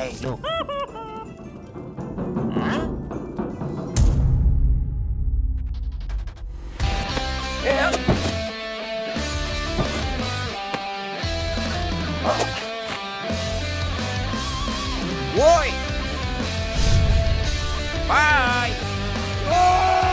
Hey, look. Woi! Bye! Oh!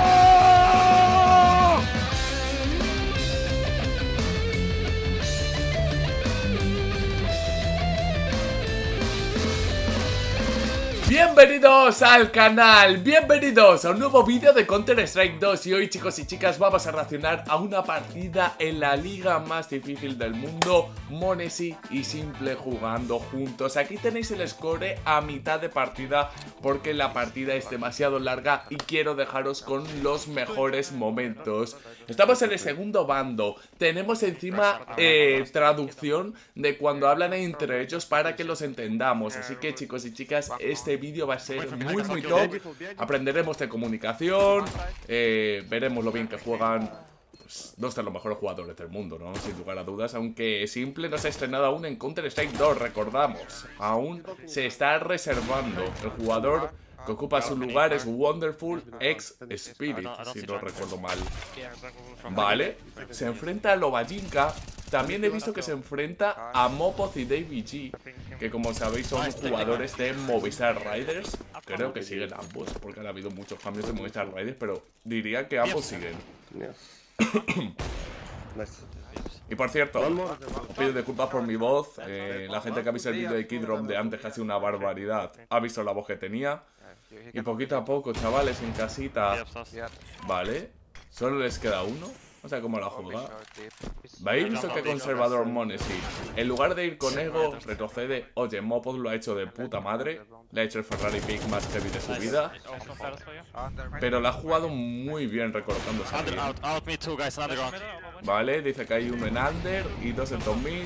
Bienvenidos al canal, bienvenidos a un nuevo vídeo de Counter-Strike 2. Y hoy, chicos y chicas, vamos a reaccionar a una partida en la liga más difícil del mundo, m0NESY y Simple jugando juntos. Aquí tenéis el score a mitad de partida porque la partida es demasiado larga y quiero dejaros con los mejores momentos. Estamos en el segundo bando, tenemos encima traducción de cuando hablan entre ellos para que los entendamos. Así que, chicos y chicas, este vídeo va a ser muy top. Aprenderemos de comunicación, veremos lo bien que juegan. Pues, dos de los mejores jugadores del mundo, ¿no? Sin lugar a dudas, aunque Simple no se ha estrenado aún en Counter-Strike 2, recordamos. Aún se está reservando. El jugador que ocupa su lugar es Wonderful X Spirit, si no recuerdo mal. Vale, se enfrenta a Lobajinka. También he visto que se enfrenta a Mopoz y Davey G, que como sabéis son jugadores de Movistar Riders. Creo que siguen ambos, porque han habido muchos cambios de Movistar Riders, pero diría que ambos siguen. Y por cierto, os pido disculpas por mi voz. La gente que ha visto el vídeo de Kidrop de antes, que ha sido una barbaridad, ha visto la voz que tenía. Y poquito a poco, chavales, en casita. Vale, solo les queda uno. O sea, cómo la juega. ¿Veis visto qué conservador m0NESY? En lugar de ir con ego, retrocede. Oye, Mopoz lo ha hecho de puta madre. Le ha hecho el Ferrari pick más heavy de su vida. Pero la ha jugado muy bien recolocándose aquí. Vale, dice que hay uno en under y dos en top mid.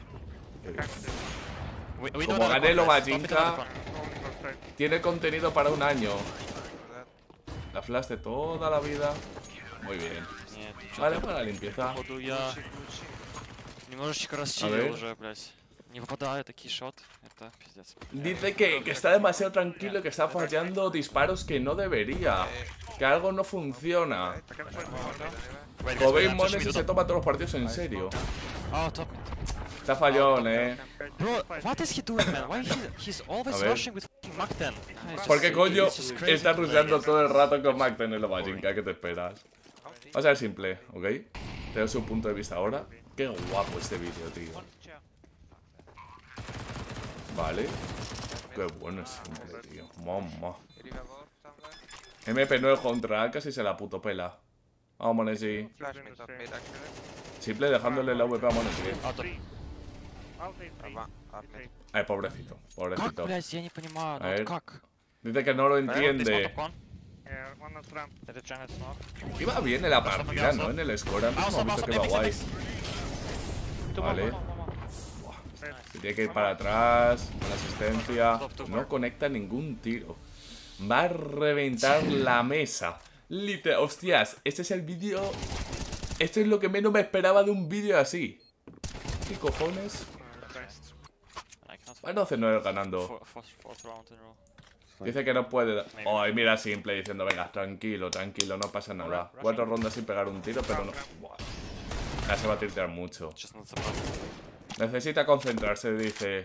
Como gané Lobajinka, tiene contenido para un año. La flash de toda la vida. Muy bien. Vale, para la limpieza. A ver. Dice que está demasiado tranquilo y que está fallando disparos que no debería. Que algo no funciona. Como veis, m0NESY se toma todos los partidos en serio. Está fallón, ¿Por qué coño está rusheando todo el rato con Mac-10 en Lobajinka? ¿Qué te esperas? Vamos a ver Simple, ¿ok? Tengo su punto de vista ahora. Qué guapo este vídeo, tío. Vale. Qué bueno es Simple, tío. Mamá. MP9 contra A, casi se la puto pela. Vamos, m0NESY. Simple dejándole la VP a m0NESY. Ay, pobrecito, pobrecito. A ver. Dice que no lo entiende. Iba bien en la partida, ¿no? En el score antes hemos visto que va guay. Vale. Se tiene que ir para atrás. Con asistencia. No conecta ningún tiro. Va a reventar la mesa. Literal. Hostias, este es el vídeo. Esto es lo que menos me esperaba de un vídeo así. ¿Qué cojones? Bueno, hace 9 ganando. Dice que no puede. Ay, mira Simple diciendo, venga, tranquilo, tranquilo, no pasa nada. 4 rondas sin pegar un tiro, pero no. Buah. Ya se va a tiltear mucho. Necesita concentrarse, dice.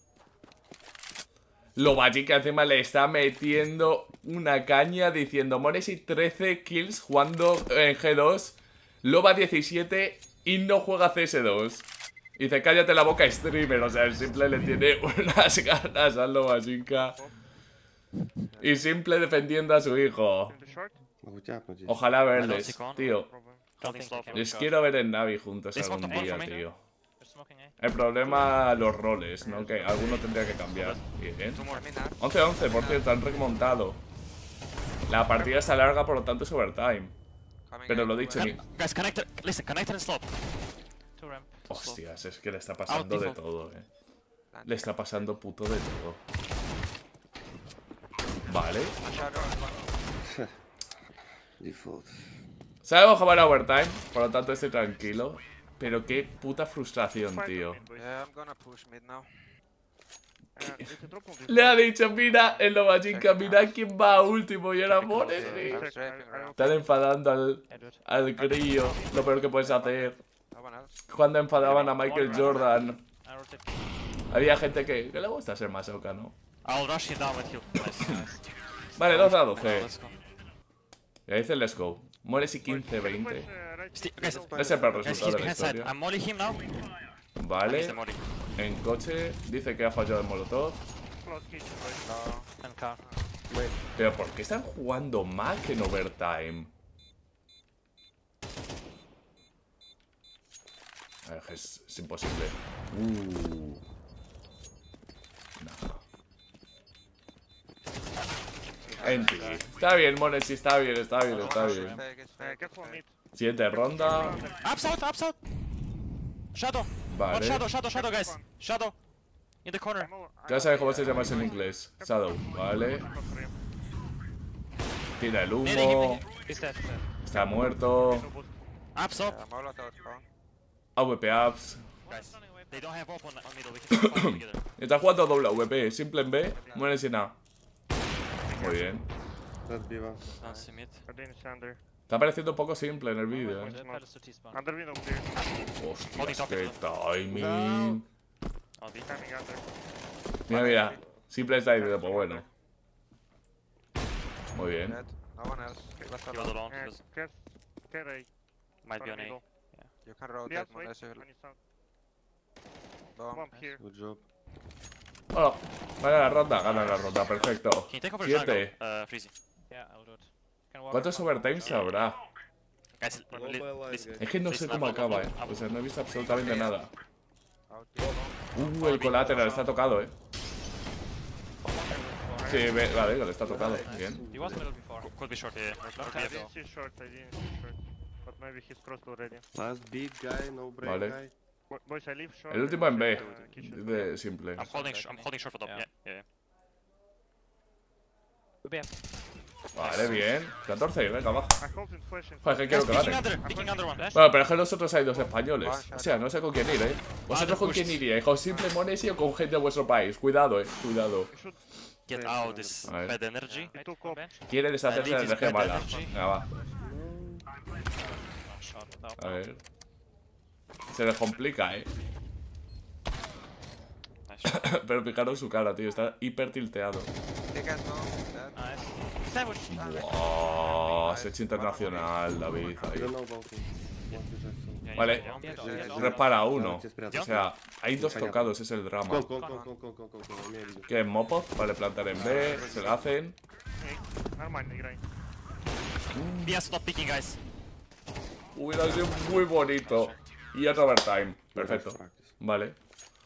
Lobajinka encima le está metiendo una caña diciendo m0NESY 13 kills jugando en G2. Loba 17 y no juega CS2. Dice, cállate la boca, streamer. O sea, el Simple le tiene unas ganas a Lobajinka. Y Simple defendiendo a su hijo. Ojalá verles, tío. Les quiero ver en Navi juntos algún día, tío. El problema, los roles, ¿no? Que alguno tendría que cambiar. Bien. 11-11, por cierto, han remontado. La partida está larga, por lo tanto es overtime. Pero lo dicho, hostias, es que le está pasando de todo, Le está pasando puto de todo. Vale. Sabemos jugar a overtime, por lo tanto estoy tranquilo. Pero qué puta frustración, tío. Le ha dicho, mira, en Lobachinka, mira quién va último y era Monesi. Están enfadando al crío. Lo peor que puedes hacer. Cuando enfadaban a Michael Jordan, había gente que le gusta ser masoca, ¿no? Vale, 2 a 12. Y ahí dice let's go. Monesi 15-20. Es el peor resultado de la historia. Vale. En coche dice que ha fallado el molotov. Pero ¿por qué están jugando mal que en overtime? Es imposible. No. Enti. Está bien, Monesi, está bien. Siguiente ronda. Upside. Shadow. Vale. Shadow, guys. Shadow. In the corner. Ya sabes cómo se llama eso en inglés. Shadow, vale. Tira el humo. Está muerto. Upside. AWP ups. Guys, they don't have open on middle. We can fight together. Está jugando doble AWP. Simple en B. Muere sin A. Muy bien. Don't see mid. Está pareciendo un poco simple en el vídeo, Hostia, qué timing. Mira. Simple está diciendo, pues bueno. Muy bien. He was alone. Might be on A. You can rotate Monesi. Good job. Bueno, gana la ronda, perfecto. Can you take over jungle? 7. Freezy. ¿Cuántos overtimes habrá? Guys, listen. Es que no sé cómo acaba, O sea, no he visto absolutamente nada. Out. El colateral está tocado, Sí, vale, le está tocado. Bien. Could be short, yeah. Last big guy, no break Vale. guy. El último en B. De simple. I'm holding short for top. Yeah. Vale, bien. 14, venga, va. Joder, que quiero que Picking gane. under one. Bueno, pero es que nosotros hay 2 españoles. O sea, no sé con quién ir, ¿Vosotros con quién iríais? ¿Con Simple Monesi o con gente de vuestro país? Cuidado, cuidado. Get out this A ver. bad energy. Quiere deshacerse de la energía mala. Venga, va. A ver. Se les complica, Nice. Pero fijaros su cara, tío. Está hiper tilteado. Wow, se ha hecho internacional, David. I Ahí. don't know about him. What is that? Vale. Yeah. Repara uno. Te esperas. O sea, hay 2 tocados, es el drama. Con. Medio. Que es Mopov, vale, plantar en B, se la hacen. Yeah, stop picking, guys. Hubiera sido muy bonito. Y otro overtime. Perfecto. Vale.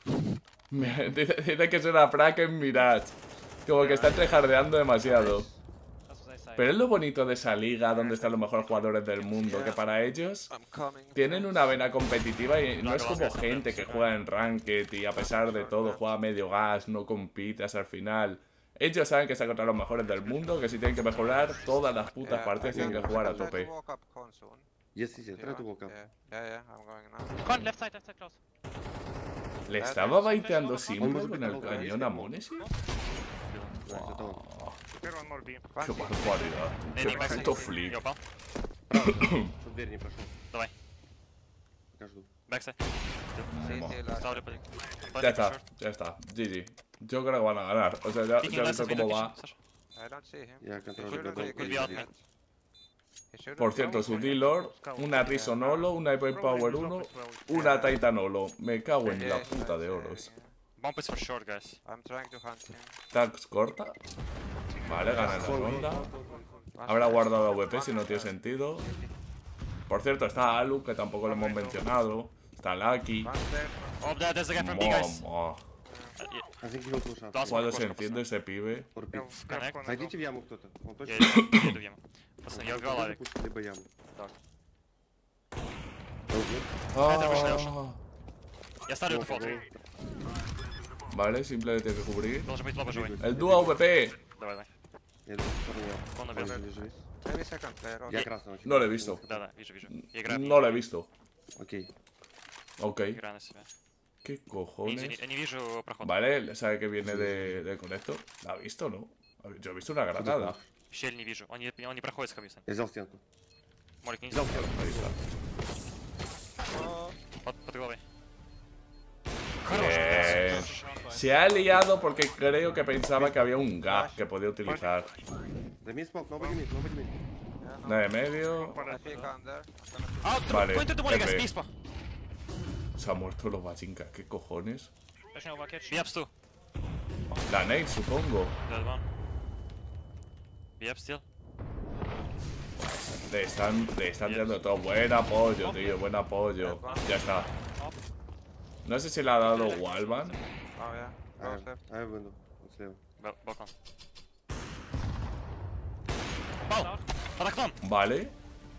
Dice que es una frac en Mirage. Como que está trejardeando demasiado. Pero es lo bonito de esa liga donde están los mejores jugadores del mundo, que para ellos tienen una vena competitiva y no es como gente que juega en Ranked y a pesar de todo juega medio gas, no compitas al final. Ellos saben que están contra los mejores del mundo, que si tienen que mejorar todas las putas partidas tienen que jugar a tope. Yes, try to walk up. I'm going now. Con, left side close. ¿Le estaba baiteando Simple con el cañón a Monesi? Wow, qué barbaridad. Qué puto flip. Yo, pal. Чтоб дверь не прошел. Давай. Пока жду. Backside. Ставлю под. Ya está. GG. Yo creo que van a ganar. O sea, ya he visto cómo va. I don't see him. Я контролю Should габел. be be out mid. Por cierto, su D-Lord, una Rison Holo, una Hyper Power 1, una Titan Holo. Me cago en la puta de oros. Bump is for short, guys. I'm trying to hunt him. Tags corta. Vale, gana la ronda. Habrá guardado AWP si no tiene sentido. Por cierto, está Alu, que tampoco lo hemos mencionado. Está Lucky. Oh, there's the guy from B, guys. Mamá. I think he will push up. Last Cuando one, se enciende ese pibe. For B. Connect. Зайдите в яму кто-то. Он точно. Я иду в яму. Пацаны, я убивал авик. Пушит либо яму. Так. Ah. Я ставлю дефолт. Vale, simple tiene que cubrir. Должен быть лоба живой. El dúo AWP. Давай. Я иду в сторону ямы. Он убил. Ой, лежит. Maybe second player. Я красного очень. No lo he visto. Да, вижу. Я играю. No lo he visto. Окей. Ok. Играю на себя. ¿Qué cojones? Я не вижу проход. Vale, sabe que viene de conector. ¿La ha visto, no? A ver, yo he visto una granada. Щель не вижу. Он не проходит с хабисом. Я взял стенку. Молик, не Взял взял. стенку. Ahí está. Под головой. Bien. Se ha liado porque creo que pensaba que había un gap que podía utilizar. The mid smoke, nobody mid, nobody mid. Yeah, no. Una de medio. I peek under. I'm gonna Out, Vale, go into the Molly, guys, Pepe. please, pa. Se ha muerto los bachinkas. ¿Qué cojones? B-ups too. La nade, supongo. Dead one. B-ups still. Le están dando todo. Buen apoyo, tío. Buen apoyo. Ya está. No sé si le ha dado Wallbang. Oh yeah. Go step. I have window. Let's leave. Балкон. Пал! Под окном! Vale.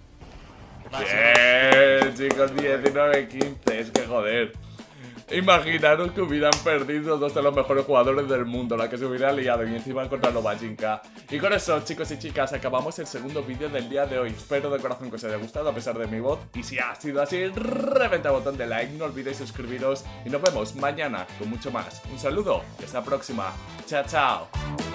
Nice. Bien, chicos, 19-15. Es que joder. Imaginaros que hubieran perdido dos de los mejores jugadores del mundo, la que se hubiera liado y encima contra los Bajinka. Y con eso, chicos y chicas, acabamos el segundo vídeo del día de hoy. Espero de corazón que os haya gustado a pesar de mi voz. Y si ha sido así, reventa el botón de like, no olvidéis suscribiros y nos vemos mañana con mucho más. Un saludo y hasta la próxima. Chao, chao.